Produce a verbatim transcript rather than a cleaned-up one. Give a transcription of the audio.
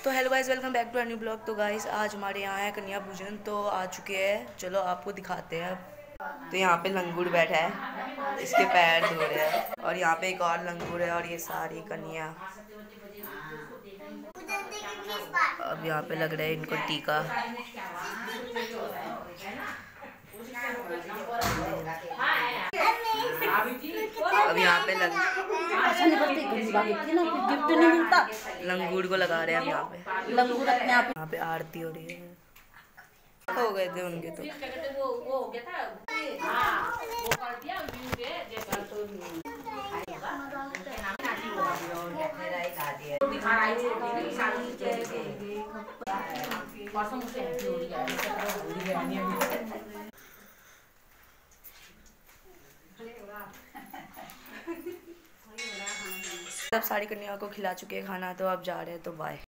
तो hello guys, welcome back to a new blog. तो guys आज हमारे यहाँ है कन्या पूजन, तो आ चुके हैं। चलो आपको दिखाते हैं अब। तो यहाँ पे लंगूर बैठा है, इसके पैर धो रहे हैं, और यहाँ पे एक और लंगूर है, और ये सारी कन्या। अब यहाँ पे लग रहा है इनको टीका। अब यहाँ पे लग गिफ्ट नहीं मिलता। लंगूर को लगा रहे हैं अब यहाँ पे। लंगूर अपने आप यहाँ पे आरती हो रही है। हो गए थे उनके तो। सब सारी कन्याओं को खिला चुके हैं खाना, तो अब जा रहे हैं, तो बाय।